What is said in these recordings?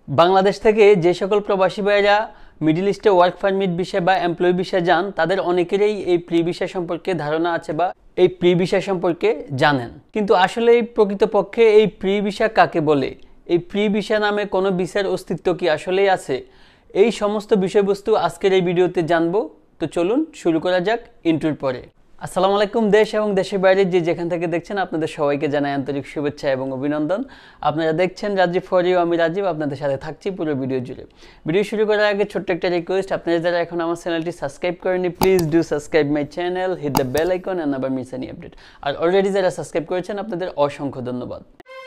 বাংলাদেশ থেকে যে সকল প্রবাসী ভাইরা মিডল ইস্টে ওয়ার্ক পারমিট ভিসা বা এমপ্লয়ি ভিসা যান তাদের অনেকেরই এই প্রি ভিসা সম্পর্কে ধারণা আছে বা এই প্রি ভিসা সম্পর্কে জানেন, কিন্তু আসলে প্রকৃতপক্ষে এই প্রি ভিসা কাকে বলে, এই প্রি ভিসা নামে কোনো ভিসার অস্তিত্ব কি আসলেই আছে, এই সমস্ত বিষয়বস্তু আজকের এই ভিডিওতে জানবো। তো চলুন শুরু করা যাক ইন্ট্রোর পরে। আসসালামু আলাইকুম। দেশ এবং দেশের বাইরে যে যেখান থেকে দেখছেন আপনাদের সবাইকে জানাই আন্তরিক শুভেচ্ছা এবং অভিনন্দন। আপনারা দেখছেন রাজীব ফর ইউ, আমি রাজীব আপনাদের সাথে থাকছি পুরো ভিডিও জুড়ে। ভিডিও শুরু করার আগে ছোট্ট একটা রিকোয়েস্ট, আপনারা যারা এখন আমার চ্যানেলটি সাবস্ক্রাইব করেননি please do subscribe my channel, hit the bell icon and never miss any update. আর অলরেডি যারা সাবস্ক্রাইব করেছেন আপনাদের অসংখ্য ধন্যবাদ।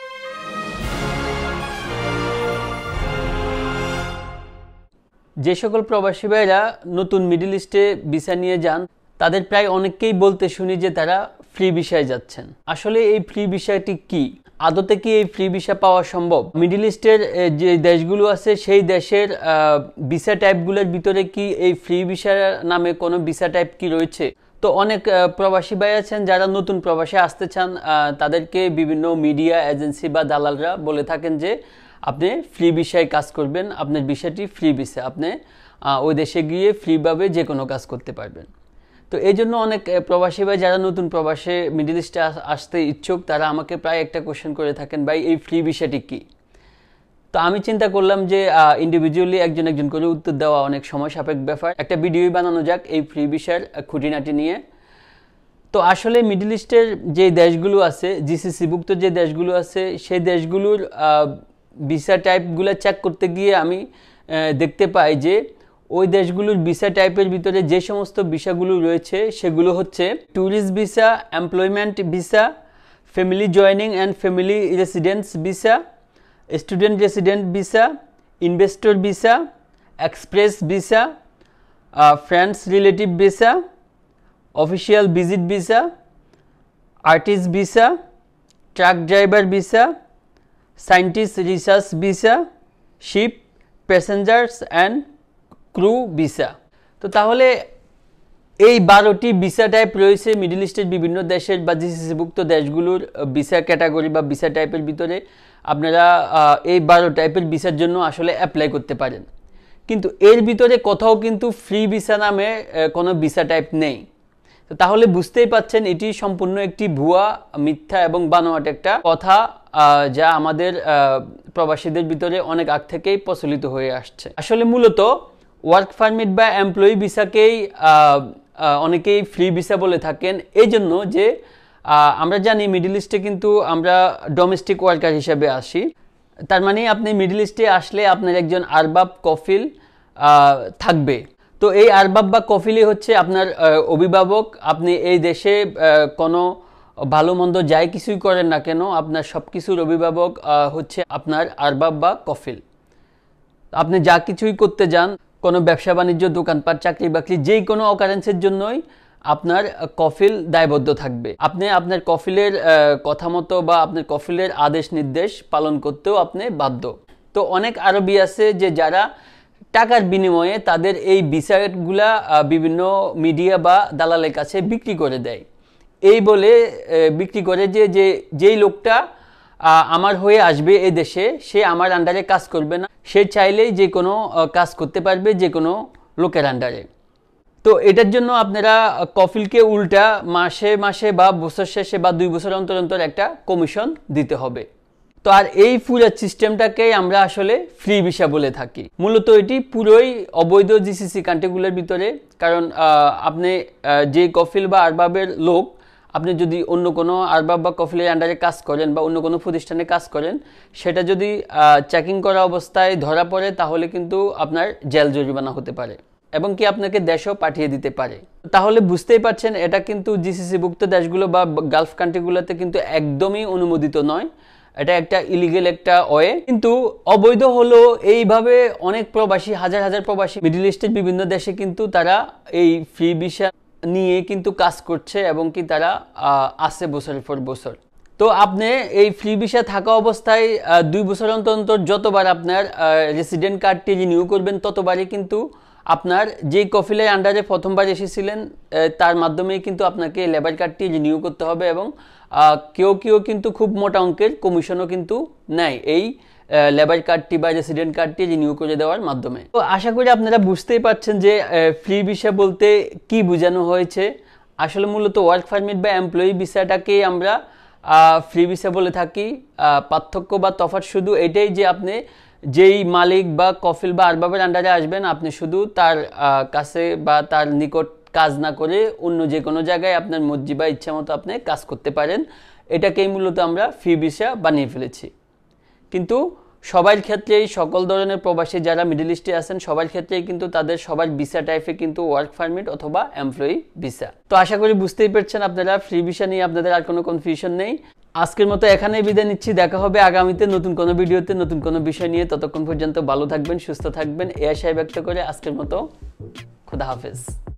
যে সকল প্রবাসী ভাইরা নতুন মিডল ইস্টে ভিসা নিয়ে যান তাদের প্রায় অনেককেই বলতে শুনি যে তারা ফ্রি ভিসায় যাচ্ছেন। আসলে এই ফ্রি ভিসাটি কি, আদতে কি এই ফ্রি ভিসা পাওয়া সম্ভব? মিডল ইস্টের যে দেশগুলো আছে সেই দেশের ভিসা টাইপগুলোর ভিতরে কি এই ফ্রি ভিসা নামে কোনো ভিসা টাইপ কি রয়েছে? তো অনেক প্রবাসী ভাই আছেন যারা নতুন প্রবাসে আসতে চান, তাদেরকে বিভিন্ন মিডিয়া এজেন্সি বা দালালরা বলে থাকেন যে আপনি ফ্রি ভিসায় কাজ করবেন, আপনার ভিসাটি ফ্রি ভিসা, আপনি ওই দেশে গিয়ে ফ্রিভাবে যে কোনো কাজ করতে পারবেন। তো এই জন্য অনেক প্রবাসী ভাই যারা নতুন প্রবাসে মিডল ইস্টে আসতে ইচ্ছুক তারা আমাকে প্রায় একটা কোশ্চেন করে থাকেন, ভাই এই ফ্রি ভিসাটি কী? তো আমি চিন্তা করলাম যে ইন্ডিভিজুয়ালি একজন একজন করে উত্তর দেওয়া অনেক সময় সাপেক্ষ ব্যাপার, একটা ভিডিওই বানানো যাক এই ফ্রি ভিসার খুঁটিনাটি নিয়ে। তো আসলে মিডল ইস্টের যে দেশগুলো আছে, জিসিসিভুক্ত যে দেশগুলো আছে সেই দেশগুলোর ভিসা টাইপগুলো চেক করতে গিয়ে আমি দেখতে পাই যে ওই দেশগুলোর ভিসা টাইপের ভিতরে যে সমস্ত ভিসাগুলো রয়েছে সেগুলো হচ্ছে tourist visa, employment visa, family joining and family residence visa, student resident visa, investor visa, express visa, friends relative visa, official visit visa, artist visa, truck driver visa, scientist research visa, ship passengers and crew visa. তো তাহলে এই 12টি visa type রয়েছে middle ইস্টের বিভিন্ন দেশের বা জিসিসিভুক্ত দেশগুলোর ভিসা ক্যাটাগরি বা ভিসা টাইপের ভিতরে আপনারা এই 12 টাইপের ভিসার জন্য আসলে অ্যাপ্লাই করতে পারেন, কিন্তু এর ভিতরে কোথাও কিন্তু ফ্রি ভিসা নামে কোনো ভিসা টাইপ নেই। তো তাহলে বুঝতেই পাচ্ছেন এটি সম্পূর্ণ একটি ভুয়া, মিথ্যা এবং বানোয়াট একটা কথা, যা আমাদের প্রবাসীদের ভিতরে অনেক আগ থেকেই প্রচলিত হয়ে আসছে। আসলে মূলত ওয়ার্ক পারমিট বা এমপ্লয়ি ভিসাকেই অনেকেই ফ্রি ভিসা বলে থাকেন, এই জন্য যে আমরা জানি মিডল ইস্টে কিন্তু আমরা ডোমেস্টিক ওয়ার্কার হিসেবে আসি। তার মানে আপনি মিডল ইস্টে আসলে আপনার একজন আরবাব কফিল থাকবে। তো এই আরবাব বা কফিলই হচ্ছে আপনার অভিভাবক। আপনি এই দেশে কোনো ভালো মন্দ যাই কিছুই করেন না কেন আপনার সব কিছুর অভিভাবক হচ্ছে আপনার আরবাব বা কফিল। আপনি যা কিছুই করতে যান, কোনো ব্যবসা বাণিজ্য, দোকানপাট, চাকরি বাকরি, যেই কোনো অকারেন্সের জন্যই আপনার কফিল দায়বদ্ধ থাকবে। আপনি আপনার কফিলের কথা মতো বা আপনার কফিলের আদেশ নির্দেশ পালন করতেও আপনি বাধ্য। তো অনেক আরবি আছে যে যারা টাকার বিনিময়ে তাদের এই ভিসাগুলা বিভিন্ন মিডিয়া বা দালালের কাছে বিক্রি করে দেয়, এই বলে বিক্রি করে যে যেই লোকটা আমার হয়ে আসবে এই দেশে সে আমার আন্ডারে কাজ করবে না, সে চাইলেই যে কোনো কাজ করতে পারবে যে কোনো লোকের আন্ডারে। তো এটার জন্য আপনারা কফিলকে উল্টা মাসে মাসে বা বছর শেষে বা 2 বছর অন্তর অন্তর একটা কমিশন দিতে হবে। তো আর এই পুরো সিস্টেমটাকেই আমরা আসলে ফ্রি ভিসা বলে থাকি। মূলত এটি পুরোই অবৈধ জিসিসি কান্ট্রিগুলোর ভিতরে, কারণ আপনি যে কফিল বা আরবাবের লোক, আপনি যদি অন্য কোনো আরবাব বা কফিলের আন্ডারে কাজ করেন বা অন্য কোনো প্রতিষ্ঠানে কাজ করেন, সেটা যদি চেকিং করা অবস্থায় ধরা পড়ে তাহলে কিন্তু আপনার জেল জরিমানা হতে পারে এবং কি আপনাকে দেশও পাঠিয়ে দিতে পারে। তাহলে বুঝতেই পারছেন এটা কিন্তু জিসিসিভুক্ত দেশগুলো বা গালফ কান্ট্রিগুলোতে কিন্তু একদমই অনুমোদিত নয়, এটা একটা ইলিগেল একটা ওয়ে। কিন্তু অবৈধ হলো এইভাবে অনেক প্রবাসী, হাজার হাজার প্রবাসী মিডল ইস্টের বিভিন্ন দেশে কিন্তু তারা এই ফ্রি ভিসা নিয়ে কিন্তু কাজ করছে এবং কি তারা আসে বছরের পর বছর। তো আপনি এই ফ্রি ভিসা থাকা অবস্থায় 2 বছর অন্তর অন্তর যতবার আপনার রেসিডেন্ট কার্ডটি রিনিউ করবেন ততবারই কিন্তু আপনার যেই কফিলের আন্ডারে প্রথমবার এসেছিলেন তার মাধ্যমেই কিন্তু আপনাকে লেবার কার্ডটি রিনিউ করতে হবে এবং কেউ কেউ কিন্তু খুব মোটা অঙ্কের কমিশনও কিন্তু নেয় এই লেবার কার্ডটি বা রেসিডেন্ট কার্ডটি রিনিউ করে দেওয়ার মাধ্যমে। তো আশা করি আপনারা বুঝতেই পারছেন যে ফ্রি ভিসা বলতে কি বোঝানো হয়েছে। আসলে মূলত ওয়ার্ক পারমিট বা এমপ্লয়ি ভিসাটাকেই আমরা ফ্রি ভিসা বলে থাকি। পার্থক্য বা তফাৎ শুধু এটাই যে আপনি যেই মালিক বা কফিল বা আরবাবের আন্ডারে আসবেন, আপনি শুধু তার কাছে বা তার নিকট কাজ না করে অন্য যে কোনো জায়গায় আপনার মর্জি বা ইচ্ছা মতো আপনি কাজ করতে পারেন। এটাকেই মূলত আমরা ফ্রি ভিসা বানিয়ে ফেলেছি। কিন্তু সবার ক্ষেত্রেই, সকল ধরনের প্রবাসী যারা মিডল ইস্টে আছেন সবার ক্ষেত্রেই কিন্তু তাদের সবার ভিসা টাইপে কিন্তু ওয়ার্ক পারমিট অথবা এমপ্লয়ি ভিসা। তো আশা করি বুঝতেই পারছেন আপনারা, ফ্রি ভিসা নিয়ে আপনাদের আর কোনো কনফিউশন নেই। আজকের মতো এখানেই বিদায় নিচ্ছি। দেখা হবে আগামীতে নতুন কোনো ভিডিওতে নতুন কোনো বিষয় নিয়ে। ততক্ষণ পর্যন্ত ভালো থাকবেন, সুস্থ থাকবেন এই আশায় ব্যক্ত করে আজকের মতো খোদা হাফেজ।